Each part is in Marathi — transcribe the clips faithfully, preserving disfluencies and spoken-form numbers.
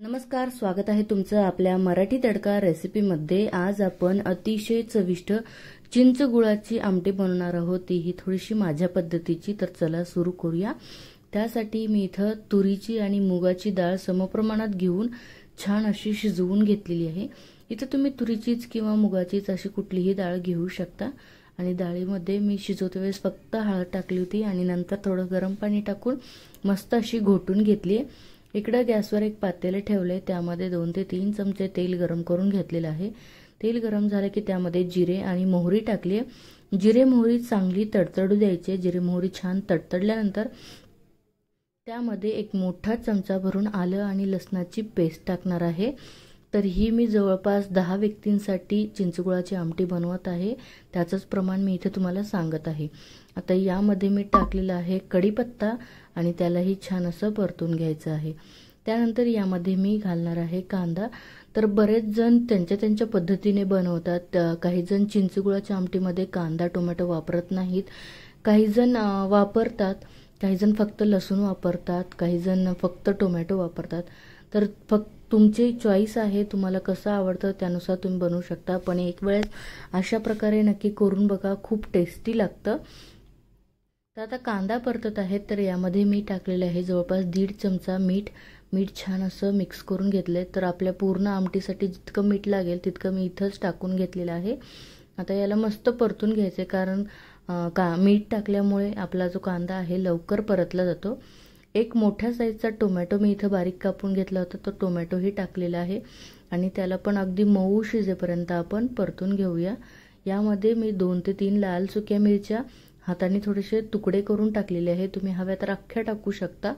नमस्कार, स्वागत आहे तुमचं आपल्या मराठी तडका रेसिपीमध्ये। आज आपण अतिशय चविष्ट चिंच गुळाची आमटी बनवणार आहोत, तीही थोडीशी माझ्या पद्धतीची। तर चला सुरू करूया। त्यासाठी मी इथं तुरीची आणि मुगाची डाळ समप्रमाणात घेऊन छान अशी शिजवून घेतलेली आहे। इथं तुम्ही तुरीचीच किंवा मुगाचीच अशी कुठलीही डाळ घेऊ शकता। आणि डाळीमध्ये मी शिजवते वेळेस फक्त हळद टाकली होती आणि नंतर थोडं गरम पाणी टाकून मस्त अशी घोटून घेतली। इकडे गॅसवर एक पातेले ठेवले, त्यामध्ये दोन ते तीन चमचे तेल गरम करून घेतलेले आहे। तेल गरम झाले की त्यामध्ये जिरे आणि मोहरी टाकली। जिरे मोहरी चांगली तडतडू द्यायची। जिरे मोहरी छान तडतडल्यानंतर त्यामध्ये एक मोठा चमचा भरून आलं आणि लसणाची पेस्ट टाकणार आहे। तर ही मी जवळपास दहा व्यक्तींसाठी चिंचगुळाची आमटी बनवत आहे, त्याचंच प्रमाण मी इथे तुम्हाला सांगत आहे। आता यामध्ये मी टाकलेला आहे कढीपत्ता आणि त्यालाही छान असं परतून घ्यायचं आहे। त्यानंतर यामध्ये मी घालणार आहे कांदा। तर बरेच जण त्यांच्या त्यांच्या पद्धतीने बनवतात। काही जण चिंचगुळाच्या आमटीमध्ये कांदा टोमॅटो वापरत नाहीत, काही जण वापरतात, काही जण फक्त लसूण वापरतात, काही जण फक्त टोमॅटो वापरतात। तर फक्त तुमची चॉईस आहे, तुम्हाला कसं आवडतं त्यानुसार तुम्ही बनवू शकता। पण एक वेळेस अशा प्रकारे नक्की करून बघा, खूप टेस्टी लागतं। तर आता कांदा परतत आहे, तर यामध्ये मी टाकलेले आहे जवळपास दीड चमचा मीठ। मीठ छान असं मिक्स करून घेतले। तर आपल्या पूर्ण आमटीसाठी जितकं मीठ लागेल तितकं मी इथंच टाकून घेतलेलं आहे। आता याला मस्त परतून घ्यायचे, कारण का मीठ टाकल्यामुळे आपला जो कांदा आहे लवकर परतला जातो। एक मोठ्या साईजचा टोमॅटो मी इथं बारीक कापून घेतला होता, तो टोमॅटोही टाकलेला आहे आणि त्याला पण अगदी मऊ शिजेपर्यंत आपण परतून घेऊया। यामध्ये मी दोन ते तीन लाल सुक्या मिरच्या हाताने थोडेसे तुकडे करून टाकलेले आहे, तुम्ही हव्या तर अख्ख्या टाकू शकता।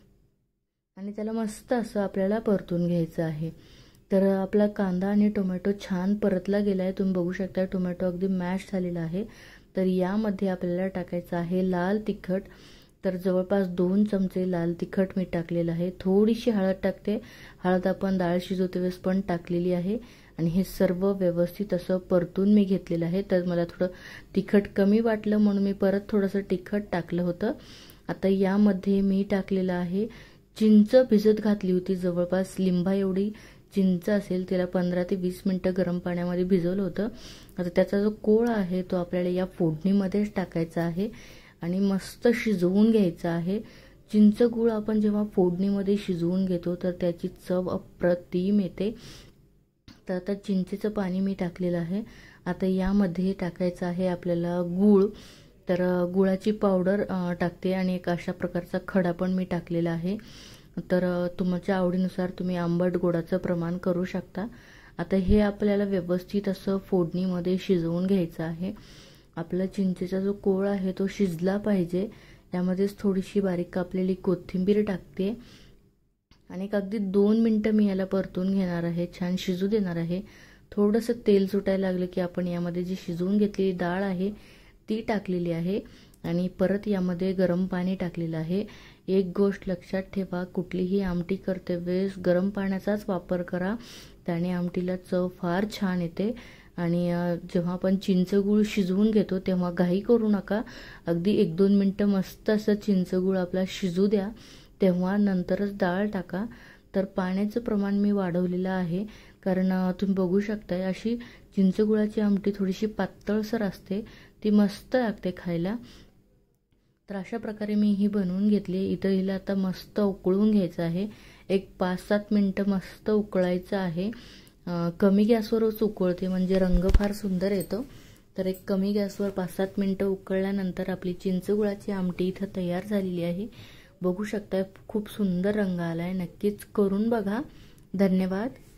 आणि त्याला मस्त असं आपल्याला परतून घ्यायचं आहे। तर आपला कांदा आणि टोमॅटो छान परतला गेला आहे, तुम्ही बघू शकता टोमॅटो अगदी मॅश झालेला आहे। तर यामध्ये आपल्याला टाकायचं आहे लाल तिखट। तर जवळपास दोन चमचे लाल तिखट मी टाकलेलं आहे। थोडीशी हळद टाकते, हळद आपण डाळ शिजवते वेळेस पण टाकलेली आहे। आणि हे सर्व व्यवस्थित असं परतून मी घेतलेलं आहे। तर मला थोडं तिखट कमी वाटलं म्हणून मी परत थोडंसं तिखट टाकलं होतं। आता यामध्ये मी टाकलेलं आहे चिंच भिजत घातली होती, जवळपास लिंबा एवढी चिंच असेल, तिला पंधरा ते वीस मिनिटं गरम पाण्यामध्ये भिजवलं होतं। आता त्याचा जो कोळ आहे तो आपल्याला या फोडणीमध्येच टाकायचा आहे आणि मस्त शिजवून घ्यायचा आहे। चिंच गुळ आपण जेव्हा फोडणीमध्ये शिजवून घेतो तर त्याची चव अप्रतिम येते। तर आता चिंचेचं पाणी मी टाकलेलं आहे। आता यामध्ये टाकायचं आहे आपल्याला गूळ। तर गुळाची पावडर टाकते आणि एक अशा प्रकारचा खडा पण मी टाकलेला आहे। तर तुमच्या आवडीनुसार तुम्ही आंबट गोडाचं प्रमाण करू शकता। आता हे आपल्याला व्यवस्थित असं फोडणीमध्ये शिजवून घ्यायचं आहे। आपला चिंचेचा जो कोळ आहे तो शिजला पाहिजे। यामध्येच थोडीशी बारीक कापलेली कोथिंबीर टाकते आणि अगदी दोन मिनिटं मी याला परतून घेणार आहे, छान शिजू देणार आहे। थोडंसं तेल सुटायला लागलं की आपण यामध्ये जी शिजवून घेतलेली डाळ आहे ती टाकलेली आहे आणि परत यामध्ये गरम पाणी टाकलेलं आहे। एक गोष्ट लक्षात ठेवा, कुठलीही आमटी करते वेळेस गरम पाण्याचाच वापर करा, त्याने आमटीला चव फार छान येते। आणि जेव्हा आपण चिंचगूळ शिजवून घेतो तेव्हा घाई करू नका, अगदी एक दोन मिनटं मस्त असं चिंचगूळ आपला शिजू द्या, तेव्हा नंतरच डाळ टाका। तर पाण्याचं प्रमाण मी वाढवलेलं आहे, कारण तुम्ही बघू शकताय अशी चिंचगुळाची आमटी थोडीशी पातळसर असते, ती मस्त लागते खायला। तर अशा प्रकारे मी ही बनवून घेतली। इथं हिला आता मस्त उकळून घ्यायचं आहे, एक पाच सात मिनटं मस्त उकळायचं आहे। कमी गॅसवरच उकळते म्हणजे रंग फार सुंदर येतो। तर एक कमी गॅसवर पाच सात मिनटं उकळल्यानंतर आपली चिंचगुळाची आमटी इथं तयार झालेली आहे। बघू शकता खूप सुंदर रंग आलाय, नक्कीच करून बघा। धन्यवाद।